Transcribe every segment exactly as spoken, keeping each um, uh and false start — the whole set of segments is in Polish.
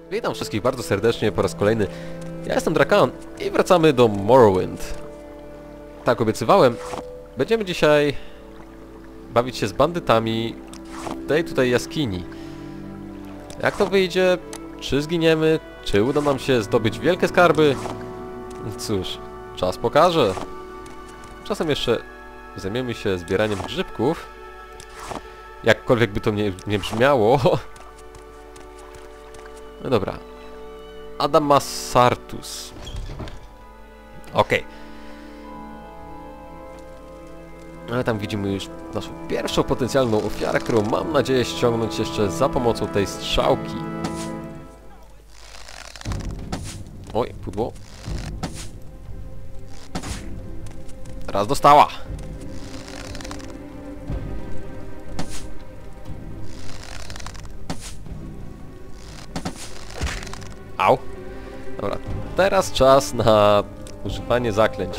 Witam wszystkich bardzo serdecznie po raz kolejny. Ja jestem Drakan i wracamy do Morrowind. Tak obiecywałem, będziemy dzisiaj bawić się z bandytami w tej tutaj jaskini. Jak to wyjdzie? Czy zginiemy? Czy uda nam się zdobyć wielkie skarby? Cóż, czas pokaże. Czasem jeszcze zajmiemy się zbieraniem grzybków. Jakkolwiek by to nie, nie brzmiało. No dobra. Adamasartus. Okej. Okay. Ale tam widzimy już naszą pierwszą potencjalną ofiarę, którą mam nadzieję ściągnąć jeszcze za pomocą tej strzałki. Oj, pudło. Raz dostała. Au. Dobra, teraz czas na używanie zaklęć.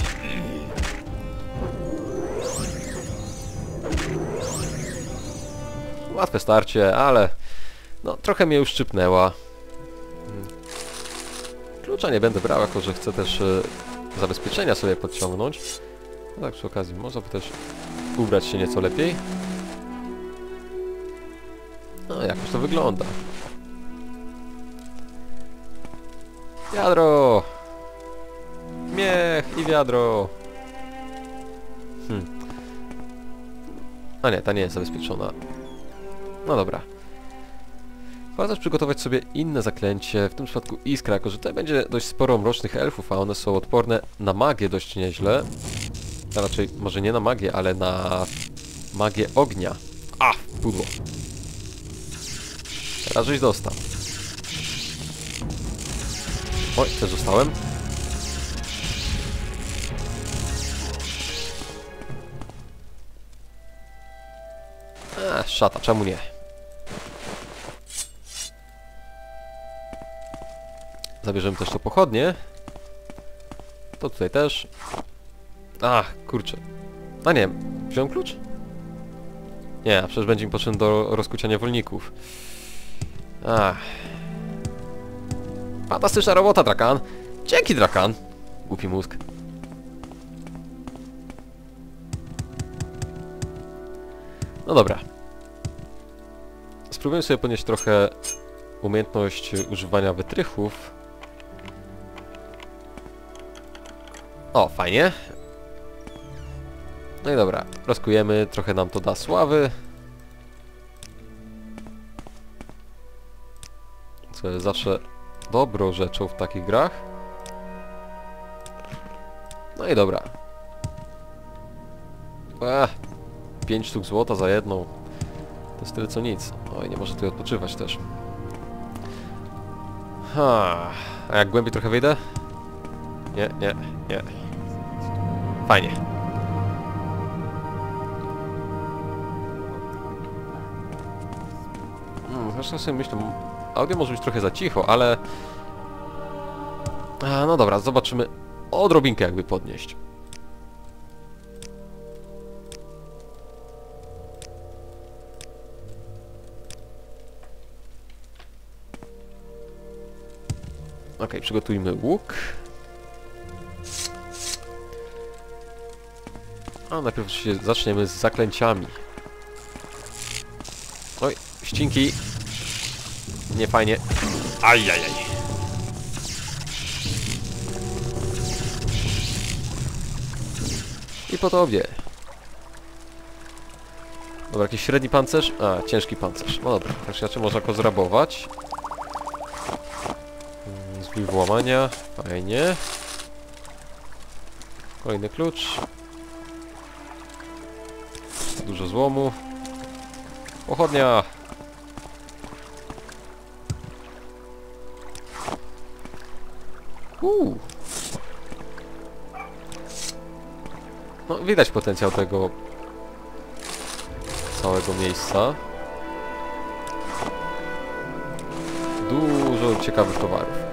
Łatwe starcie, ale no trochę mnie już szczypnęła. Klucza nie będę brał, jako że chcę też e, zabezpieczenia sobie podciągnąć. No tak przy okazji, można by też ubrać się nieco lepiej. No jakoś to wygląda. Wiadro! Miech i wiadro! Hmm. A nie, ta nie jest zabezpieczona. No dobra. Warto też przygotować sobie inne zaklęcie, w tym przypadku iskra, jako że tutaj będzie dość sporo mrocznych elfów, a one są odporne na magię dość nieźle. A raczej, może nie na magię, ale na magię ognia. A! Pudło. Teraz żeś dostał. Oj, też zostałem. A, szata, czemu nie? Zabierzemy też to pochodnie. To tutaj też. Ach, kurczę. A nie, wziąłem klucz? Nie, a przecież będzie mi potrzebny do rozkucia niewolników. Ach. Fantastyczna robota, Drakan. Dzięki, Drakan. Głupi mózg. No dobra. Spróbuję sobie podnieść trochę umiejętność używania wytrychów. O, fajnie. No i dobra, rozkujemy, trochę nam to da sławy. Co jest zawsze dobrą rzeczą w takich grach. No i dobra. Ech, pięć sztuk złota za jedną. To jest tyle co nic. Oj, nie może tutaj odpoczywać też. Ha. A jak głębiej trochę wyjdę? Nie, nie, nie. Fajnie. Hmm, zresztą sobie myślę, audio może być trochę za cicho, ale... A, no dobra, zobaczymy odrobinkę jakby podnieść. Ok, przygotujmy łuk. A najpierw się zaczniemy z zaklęciami. Oj, ścinki. Nie fajnie. Ajajaj. I po tobie. Dobra, jakiś średni pancerz? A, ciężki pancerz. No dobra, tak inaczej można go zrabować. Zbój włamania. Fajnie. Kolejny klucz. Dużo złomu. Pochodnia. Uuu. No, widać potencjał tego całego miejsca. Dużo ciekawych towarów.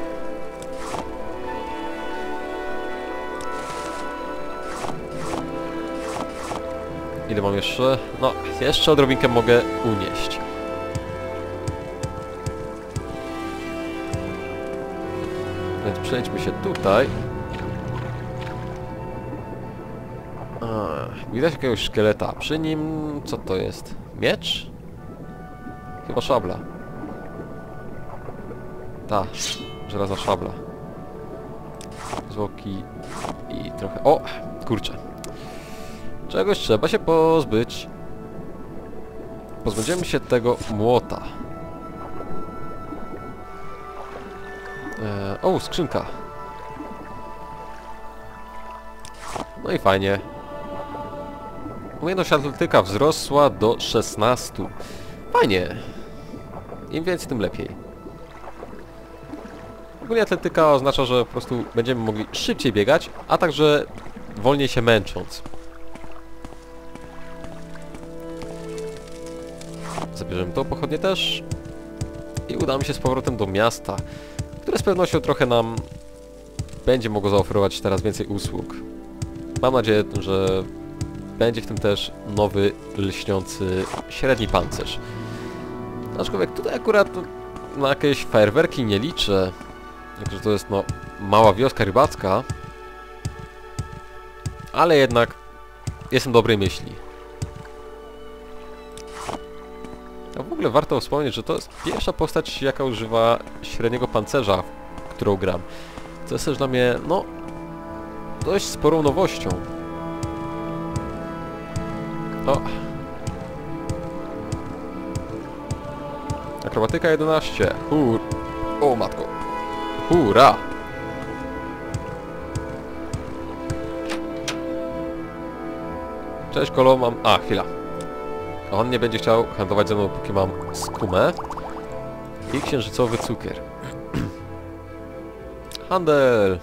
Ile mam jeszcze? No, jeszcze odrobinkę mogę unieść. Więc przejdźmy się tutaj. A, widać jakiegoś szkieleta. Przy nim... co to jest? Miecz? Chyba szabla. Ta, żelazna szabla. Zwłoki i trochę... O! Kurczę. Czegoś trzeba się pozbyć. Pozbędziemy się tego młota. Eee, o, skrzynka. No i fajnie. Umiejętność atletyka wzrosła do szesnastu. Fajnie. Im więcej, tym lepiej. Ogólnie atletyka oznacza, że po prostu będziemy mogli szybciej biegać, a także wolniej się męcząc. Zabierzemy to pochodnie też i udamy się z powrotem do miasta, które z pewnością trochę nam będzie mogło zaoferować teraz więcej usług. Mam nadzieję, że będzie w tym też nowy, lśniący, średni pancerz. Aczkolwiek tutaj akurat na jakieś fajerwerki nie liczę, jako że to jest no mała wioska rybacka, ale jednak jestem dobrej myśli. A w ogóle warto wspomnieć, że to jest pierwsza postać, jaka używa średniego pancerza, w którą gram. To jest też dla mnie, no, dość sporą nowością. O. Akrobatyka jedenaście. Hur... O matko. Hurra! Cześć kolo, mam... A, chwila. On nie będzie chciał handlować ze mną, póki mam skumę i księżycowy cukier. Handel!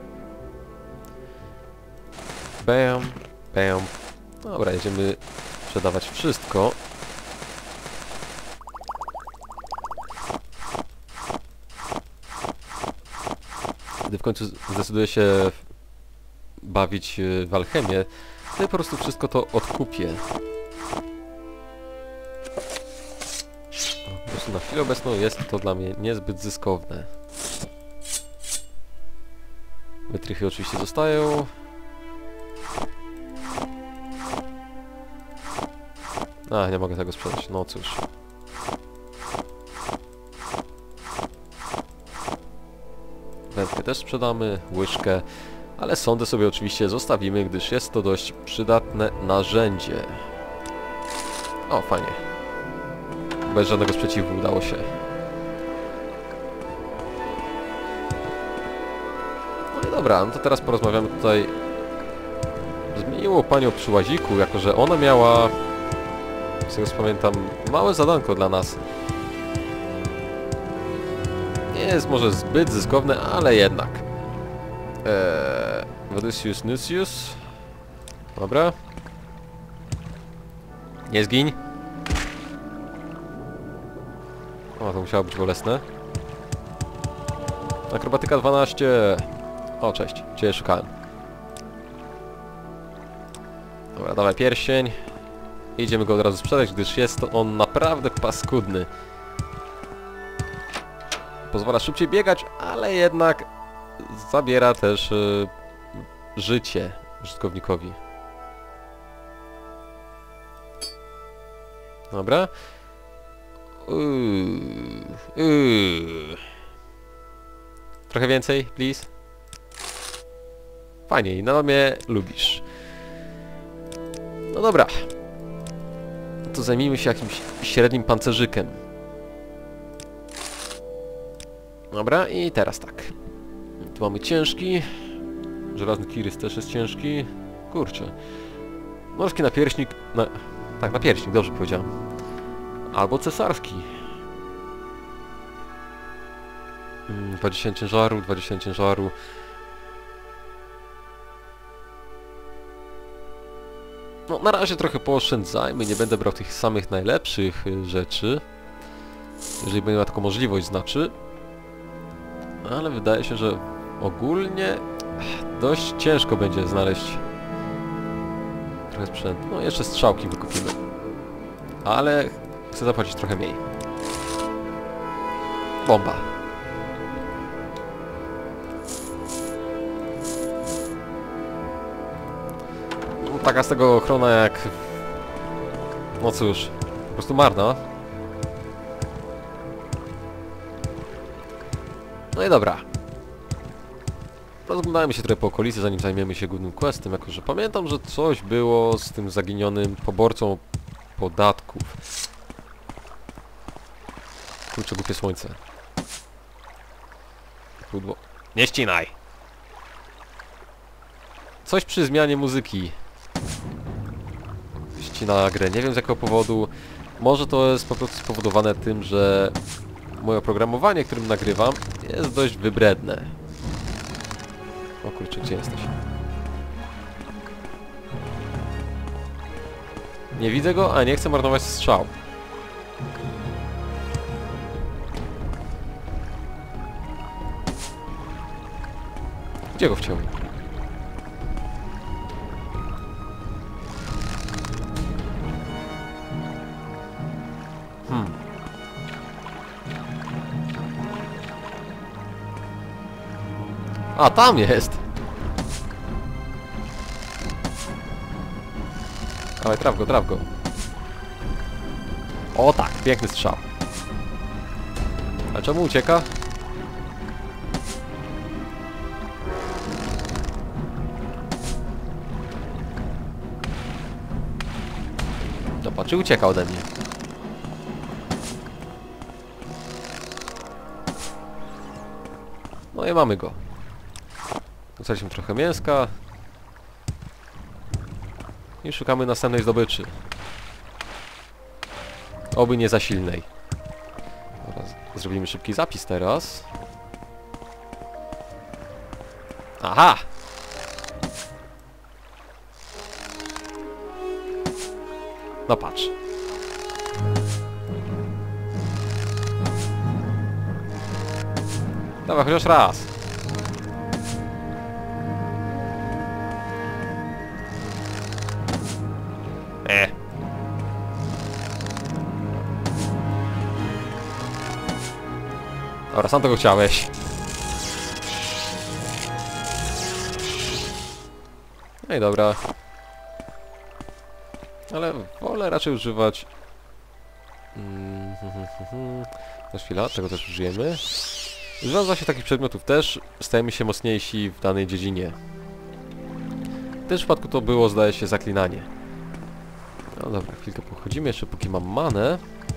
Bam, bam. Dobra, jedziemy sprzedawać wszystko. Gdy w końcu zdecyduję się bawić w alchemię, to ja po prostu wszystko to odkupię. Po prostu na chwilę obecną jest to dla mnie niezbyt zyskowne. Wytrychy oczywiście zostają. A, nie mogę tego sprzedać, no cóż. Wędkę też sprzedamy, łyżkę, ale sondę sobie oczywiście zostawimy, gdyż jest to dość przydatne narzędzie. O, fajnie. Bez żadnego sprzeciwu udało się. No i dobra, no to teraz porozmawiamy tutaj z miłą panią przy łaziku, jako że ona miała, z tego co pamiętam, małe zadanko dla nas. Nie jest może zbyt zyskowne, ale jednak. Eee, Wadisius Nusius. Dobra. Nie zgiń. O, to musiało być bolesne. Akrobatyka dwanaście. O, cześć. Cię szukałem. Dobra, dawaj pierścień. Idziemy go od razu sprzedać, gdyż jest to on naprawdę paskudny. Pozwala szybciej biegać, ale jednak zabiera też y, życie użytkownikowi. Dobra. Uuu, uuu. Trochę więcej, please. Fajnie, i nadal mnie lubisz. No dobra. To zajmijmy się jakimś średnim pancerzykiem. Dobra, i teraz tak. Tu mamy ciężki. Żelazny kirys też jest ciężki. Kurczę. Morski napierśnik... Na... Tak, napierśnik, dobrze powiedziałem. Albo cesarski. dwadzieścia ciężaru, dwadzieścia ciężaru. No, na razie trochę pooszczędzajmy. Nie będę brał tych samych najlepszych rzeczy. Jeżeli będę miał taką możliwość, znaczy. Ale wydaje się, że ogólnie dość ciężko będzie znaleźć trochę sprzętu. No, jeszcze strzałki wykupimy. Ale chcę zapłacić trochę mniej. Bomba. taka z tego ochrona jak... No cóż, po prostu marna. No i dobra. Rozglądajmy się trochę po okolicy, zanim zajmiemy się głównym questem, jako że pamiętam, że coś było z tym zaginionym poborcą podatków. Kurczę, głupie słońce. Pudło. Nie ścinaj! Coś przy zmianie muzyki ścina grę. Nie wiem z jakiego powodu. Może to jest po prostu spowodowane tym, że moje oprogramowanie, którym nagrywam, jest dość wybredne. O kurczę, gdzie jesteś? Nie widzę go, a nie chcę marnować strzał. Gdzie go wciąłem? Hmm. A, tam jest! Dawaj, traf go, traf go. O tak, piękny strzał. A czemu ucieka? Dobra, czy ucieka ode mnie? No i mamy go. Dostaliśmy trochę mięska. I szukamy następnej zdobyczy. Oby nie za silnej. Dobra, zrobimy szybki zapis teraz. Aha! No patrz. Dawaj, chociaż raz. E. Dobra, sam tego chciałeś. No i dobra. Ale wolę raczej używać... Mm, hmm, hmm, hmm. Na chwilę, tego też użyjemy. Używając właśnie takich przedmiotów też stajemy się mocniejsi w danej dziedzinie. W tym przypadku to było, zdaje się, zaklinanie. No dobra, chwilkę pochodzimy jeszcze, póki mam manę.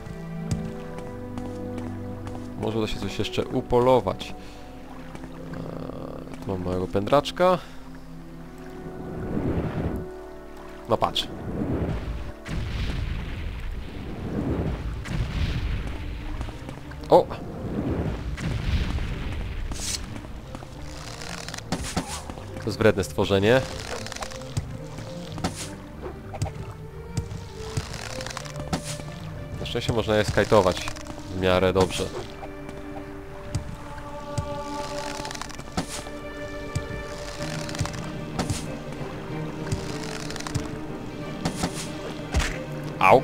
Może uda się coś jeszcze upolować. Eee, tu mam małego pędraczka. No patrz. O! To jest wredne stworzenie. Na szczęście można je skajtować w miarę dobrze. Au!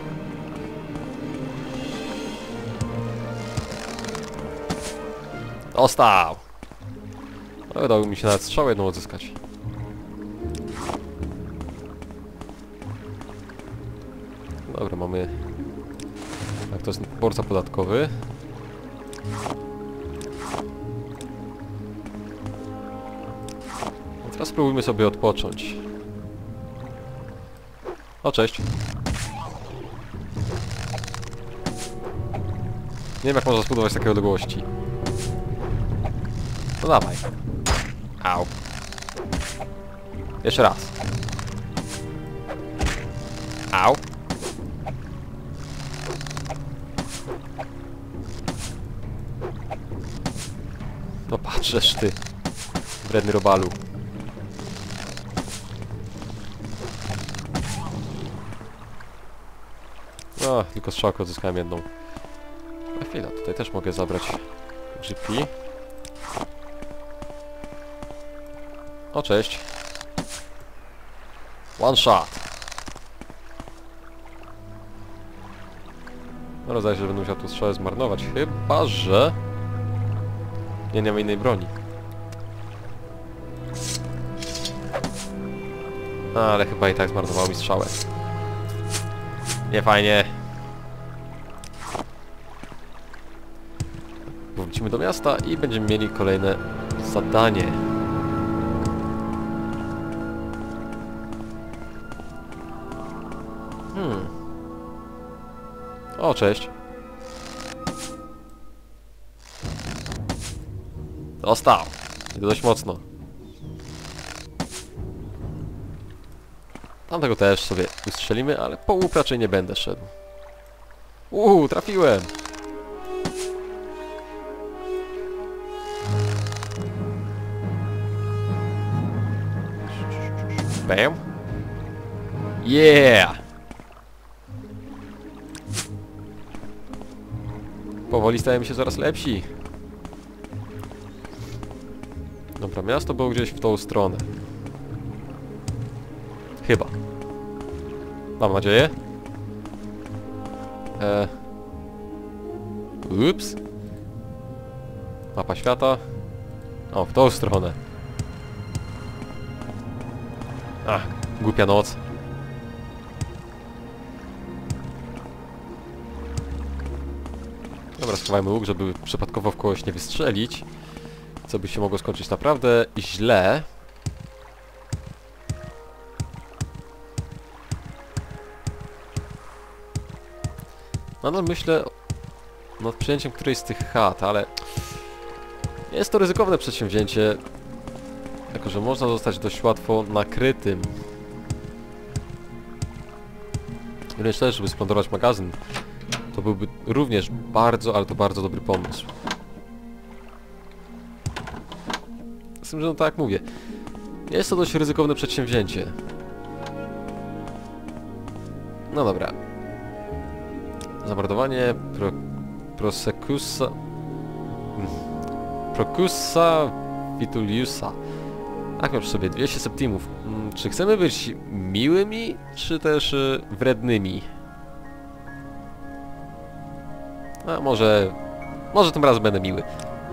Dostał! No, udało mi się nawet strzał jedną odzyskać. Dobra, mamy... Tak, to jest poborca podatkowy. No teraz spróbujmy sobie odpocząć. O, cześć. Nie wiem, jak można zbudować takiej odległości. No dawaj. Au. Jeszcze raz. Au. No patrzysz ty. Wredny robalu. No, tylko strzałkę odzyskałem jedną. Na chwilę, tutaj też mogę zabrać G P. O, cześć. One shot. No, zdaje się, że będę musiał tu strzałę zmarnować. Chyba że... Nie, nie ma innej broni. Ale chyba i tak zmarnowało mi strzałę. Nie fajnie. Wrócimy do miasta i będziemy mieli kolejne zadanie. Hmm. O, cześć. Dostał. Dość mocno. Tamtego też sobie ustrzelimy, ale po łup raczej nie będę szedł. Uuu, trafiłem! Bam! Yeah! Powoli stajemy się coraz lepsi. Dobra, miasto było gdzieś w tą stronę. Chyba. Mam nadzieję. Eee. Ups. Mapa świata. O, w tą stronę. Ach, głupia noc. Dobra, schowajmy łuk, żeby przypadkowo w kogoś nie wystrzelić. Co by się mogło skończyć naprawdę źle. Nadal myślę nad przyjęciem którejś z tych chat, ale jest to ryzykowne przedsięwzięcie, jako że można zostać dość łatwo nakrytym. Wręcz też, żeby splądrować magazyn, to byłby również bardzo, ale to bardzo dobry pomysł. Z tym, że no tak jak mówię, jest to dość ryzykowne przedsięwzięcie. No dobra. Zamordowanie pro, Prosekusa... Procusa Vituliusa. Tak, miał przy sobie dwieście septimów. Hmm, czy chcemy być miłymi, czy też y, wrednymi? A może... Może tym razem będę miły.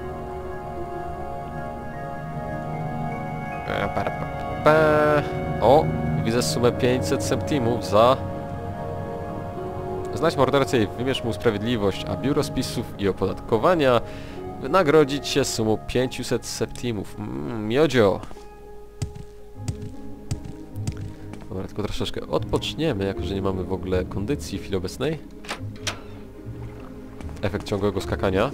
O! Widzę sumę pięćset septimów za... Znajdź mordercę i wymierz mu sprawiedliwość, a biuro spisów i opodatkowania wynagrodzić się sumą pięćset septimów. Mmm, miodzio! Dobra, tylko troszeczkę odpoczniemy, jako że nie mamy w ogóle kondycji w chwili obecnej. Efekt ciągłego skakania.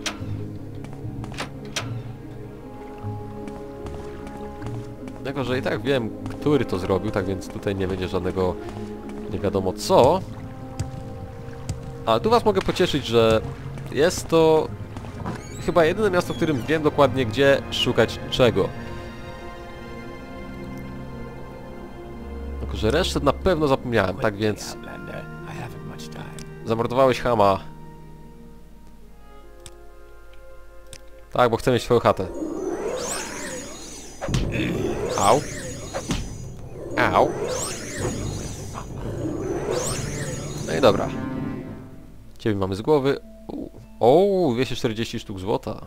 Jako że i tak wiem, który to zrobił, tak więc tutaj nie będzie żadnego nie wiadomo co. Ale tu was mogę pocieszyć, że jest to chyba jedyne miasto, w którym wiem dokładnie, gdzie szukać czego. Tylko że resztę na pewno zapomniałem, tak więc... Zamordowałeś chama. Tak, bo chcę mieć swoją chatę. Au. Au. No i dobra. Ciebie mamy z głowy. O, dwieście czterdzieści sztuk złota.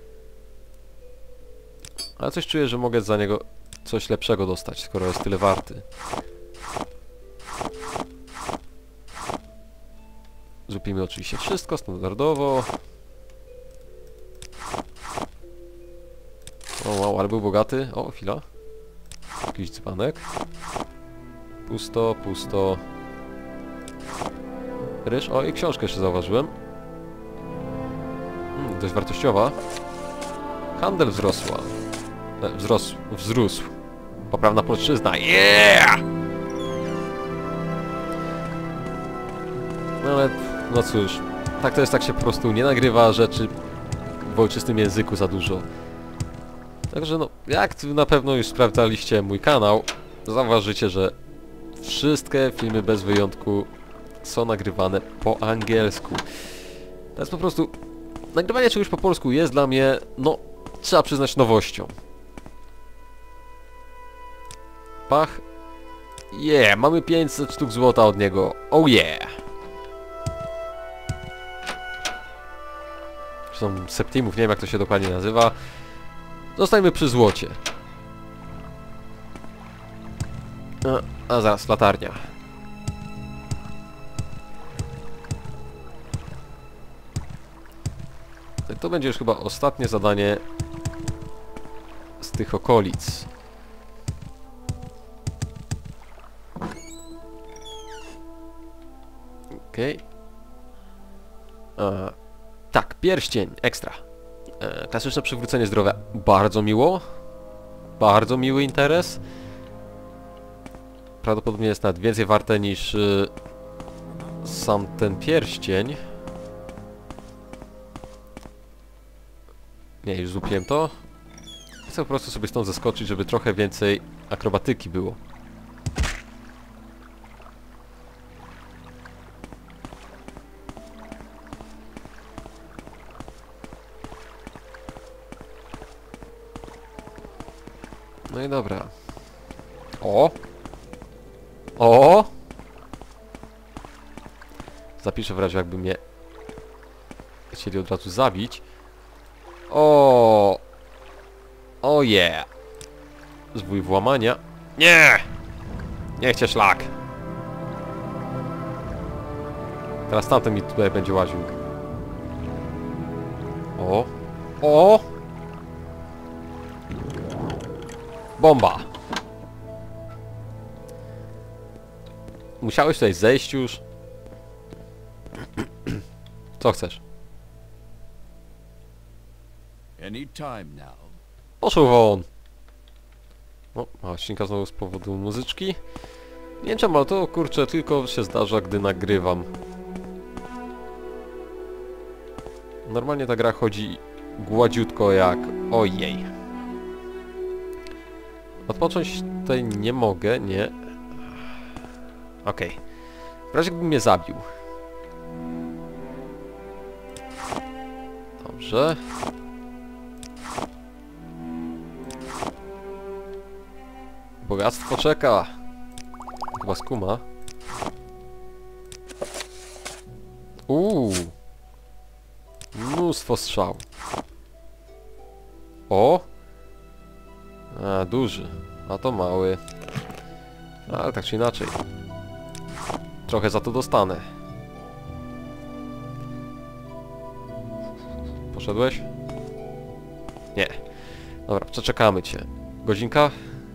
Ale coś czuję, że mogę za niego coś lepszego dostać, skoro jest tyle warty. Złupimy oczywiście wszystko standardowo. O, wow, ale był bogaty. O, chwila. Jakiś dzbanek. Pusto, pusto. Ryż. O, i książkę jeszcze zauważyłem. Hmm, dość wartościowa. Handel wzrosła. E, wzrosł. Wzrósł. Poprawna polszczyzna. Yeah! No ale, no cóż. Tak to jest, tak się po prostu nie nagrywa rzeczy w ojczystym języku za dużo. Także no, jak na pewno już sprawdzaliście mój kanał, zauważycie, że wszystkie filmy bez wyjątku są nagrywane po angielsku. To jest po prostu... Nagrywanie czegoś po polsku jest dla mnie, no, trzeba przyznać, nowością. Pach. Yeah, mamy pięćset sztuk złota od niego. Oh yeah! Są septimów, nie wiem jak to się dokładnie nazywa. Zostańmy przy złocie. A, a zaraz, latarnia. To będzie już chyba ostatnie zadanie z tych okolic. Okej. Okay. Tak, pierścień, ekstra. E, klasyczne przywrócenie zdrowia. Bardzo miło. Bardzo miły interes. Prawdopodobnie jest nawet więcej warte niż y, sam ten pierścień. Nie, już złupiłem to. Chcę po prostu sobie stąd zeskoczyć, żeby trochę więcej akrobatyki było. No i dobra. O! O! Zapiszę w razie, jakby mnie chcieli od razu zabić. O! O yeah! Zwój włamania. Nie! Nie chcę szlak! Teraz tamten mi tutaj będzie łaził. O! O! Bomba! Musiałeś tutaj zejść już. Co chcesz? Poszło won! O, mała ścinka znowu z powodu muzyczki. Nie wiem czemu, ale to kurczę tylko się zdarza, gdy nagrywam. Normalnie ta gra chodzi gładziutko jak... Ojej. Odpocząć tutaj nie mogę, nie. Okej. Okay. W razie gdyby mnie zabił. Dobrze. Bogactwo czeka. Chyba skuma. Uuu. Mnóstwo strzał. O! A, duży. A to mały. Ale tak czy inaczej. Trochę za to dostanę. Poszedłeś? Nie. Dobra, przeczekamy cię. Godzinka?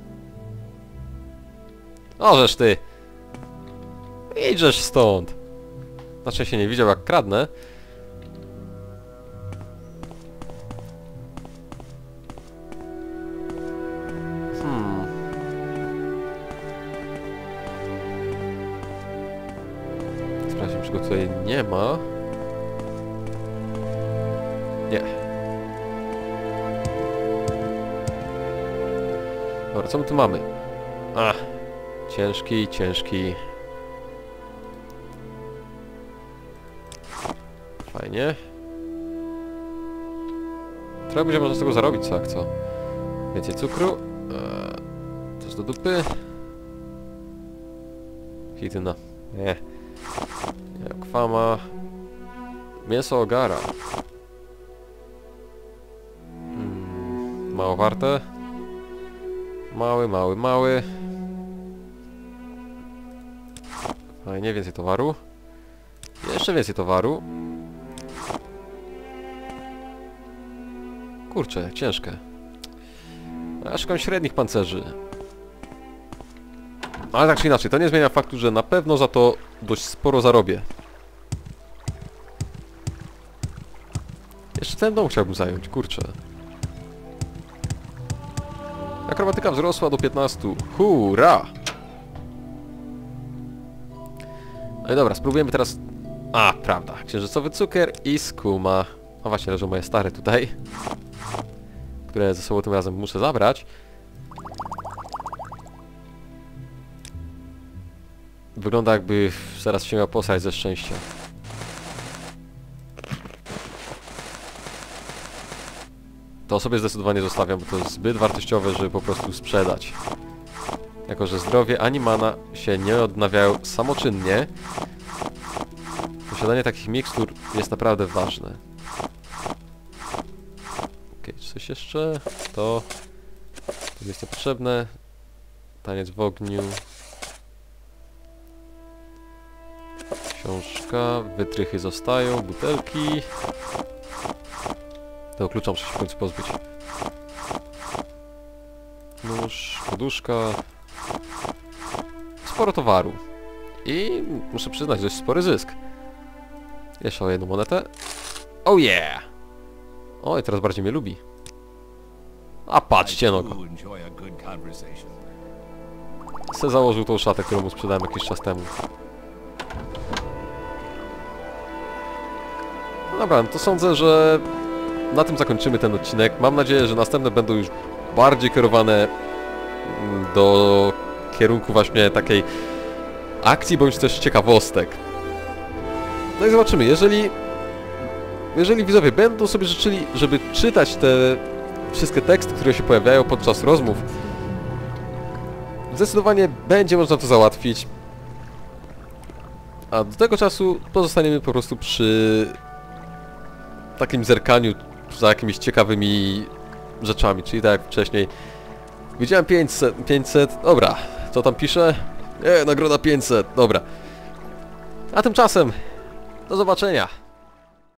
O, żeż ty! Idźesz stąd! Znaczy się nie widział jak kradnę. Hmm. Sprawdźmy, czy go tutaj nie ma. Nie. Dobra, co my tu mamy? Ach. Ciężki, ciężki. Fajnie. Trochę będzie można z tego zarobić, co jak co. Więcej cukru. Eee, coś do dupy. Hityna. Nie. Nie. Kwama. Mięso ogara. Hmm, mało warte. Mały, mały, mały. Fajnie, więcej towaru. Jeszcze więcej towaru. Kurczę, ciężkie. Ja szukam średnich pancerzy. Ale tak czy inaczej, to nie zmienia faktu, że na pewno za to dość sporo zarobię. Jeszcze ten dom chciałbym zająć, kurczę. Akrobatyka wzrosła do piętnastu. Hurra! No i dobra, spróbujemy teraz... A, prawda. Księżycowy cukier i skuma. No właśnie, leżą moje stare tutaj. Które ze sobą tym razem muszę zabrać. Wygląda jakby zaraz się miał posrać ze szczęścia. To sobie zdecydowanie zostawiam, bo to jest zbyt wartościowe, żeby po prostu sprzedać. Jako że zdrowie ani mana się nie odnawiają samoczynnie, posiadanie takich mikstur jest naprawdę ważne. Okej, okay, coś jeszcze? To... To jest niepotrzebne. Taniec w ogniu. Książka, wytrychy zostają, butelki. Tego klucza muszę się w końcu pozbyć. Nóż, poduszka. Sporo towaru. I muszę przyznać, dość spory zysk. Jeszcze o jedną monetę. Oh yeah! Oj, teraz bardziej mnie lubi. A patrzcie no go. Se założył tą szatę, którą mu sprzedałem jakiś czas temu. No dobra, no to sądzę, że na tym zakończymy ten odcinek. Mam nadzieję, że następne będą już bardziej kierowane do kierunku właśnie takiej akcji, bądź też ciekawostek. No i zobaczymy, jeżeli jeżeli widzowie będą sobie życzyli, żeby czytać te wszystkie teksty, które się pojawiają podczas rozmów, zdecydowanie będzie można to załatwić. A do tego czasu pozostaniemy po prostu przy takim zerkaniu za jakimiś ciekawymi rzeczami, czyli tak jak wcześniej. Widziałem pięćset, pięćset, dobra, co tam pisze? Nie, nagroda pięćset, dobra. A tymczasem, do zobaczenia.